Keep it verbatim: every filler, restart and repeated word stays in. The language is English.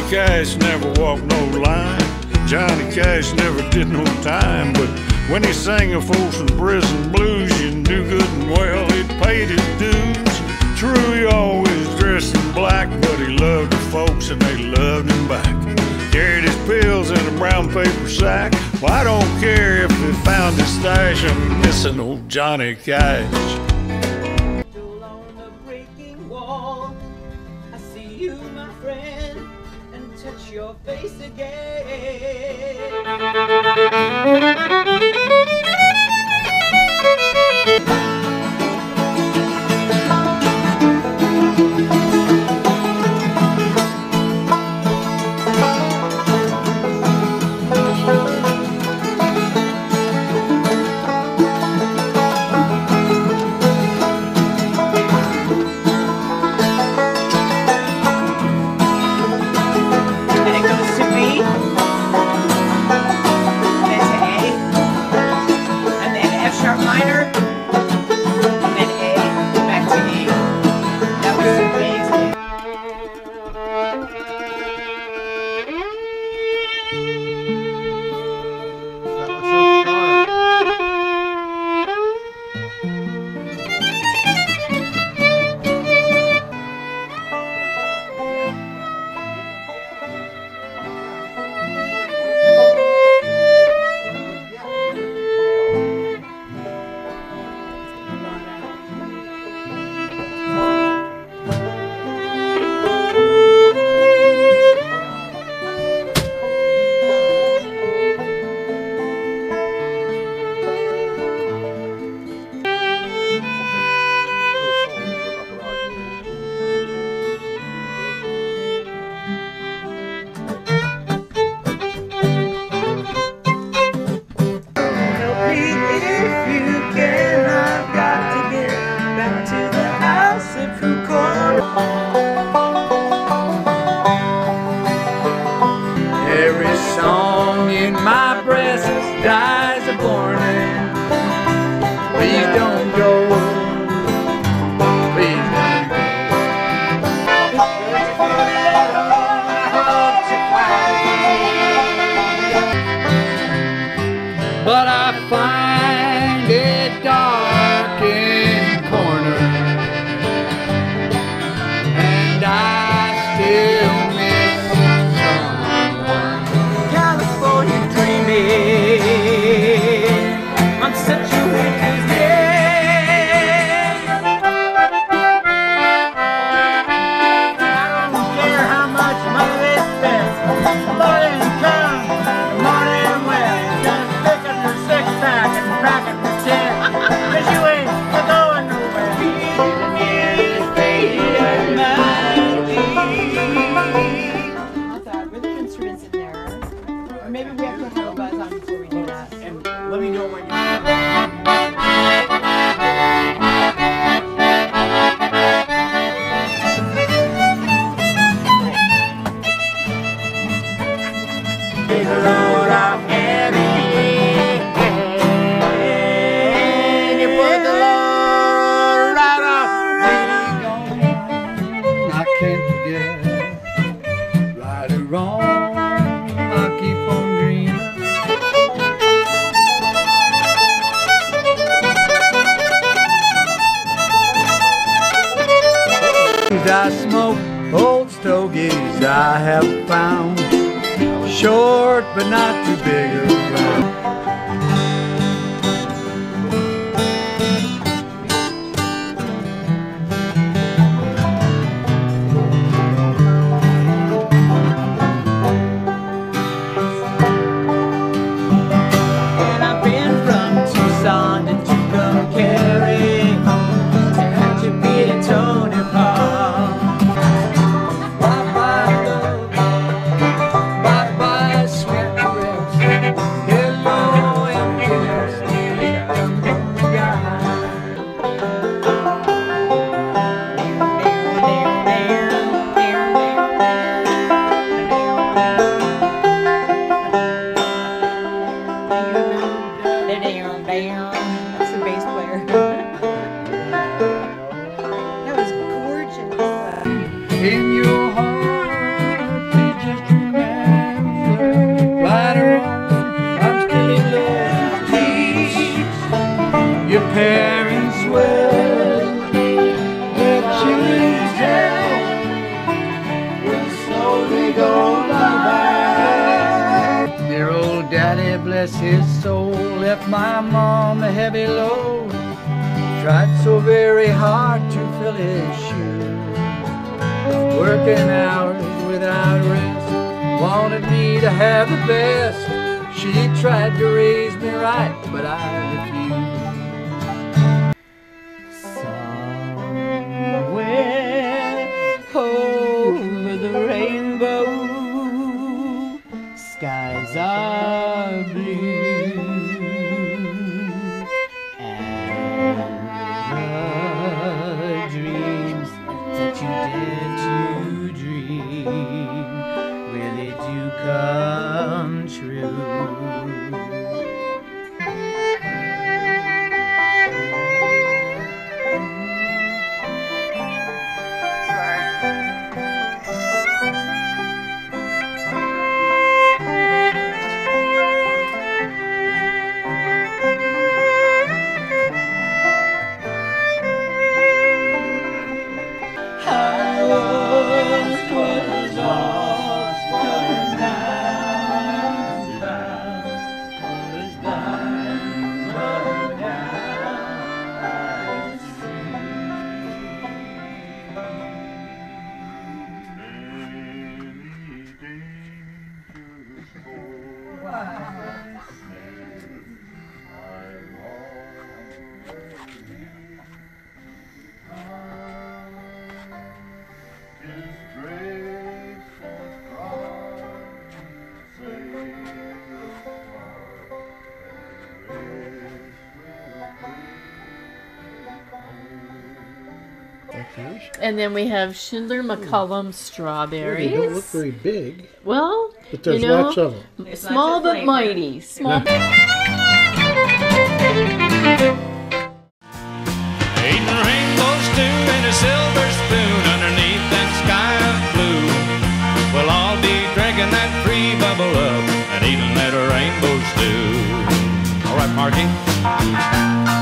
Cash never walked no line. Johnny Cash never did no time. But when he sang a Folsom Prison blues, you knew good and well he'd paid his dues. True, he always dressed in black, but he loved the folks and they loved him back. Carried his pills in a brown paper sack. Well, I don't care if they found his stash. I'm missing old Johnny Cash. Still on the breaking wall, I see you, my friend, and touch your face again. Every song in my breast dies a mourning. Please don't go. Please don't go. But I find it dark in the corner, and I still miss someone. California dreaming on such a winter's day. I don't care how much money they spend. Morning come, morning went. Just pick up your six pack and pack it for ten. Cause you ain't going nowhere. Rhythm instruments in there, or maybe we have to put a buzz on before we do that. And let me know when you the load off heavy. You put the load right off. I can't forget, right or wrong, I'll keep on dreaming. I smoke old stogies I have found, short but not too big around. And I've been from Tucson to Tucumcari, and to beat a Tony Park. Bye-bye love, bye-bye sweet caress. Hello bless his soul, left my mom a heavy load. Tried so very hard to fill his shoes, working hours without rest, wanted me to have the best. She tried to raise me right, but I refused. Somewhere over the rainbow, skies are blue, and the dreams that you dare to dream really do come true. And then we have Schindler McCullum Strawberries. They don't look very big. Well, but there's you know, lots of them. Small but mighty. Small. Eating rainbow stew in a silver spoon underneath that sky of blue. We'll all be drinking that free bubble up and eating that rainbow stew. All right, Marky.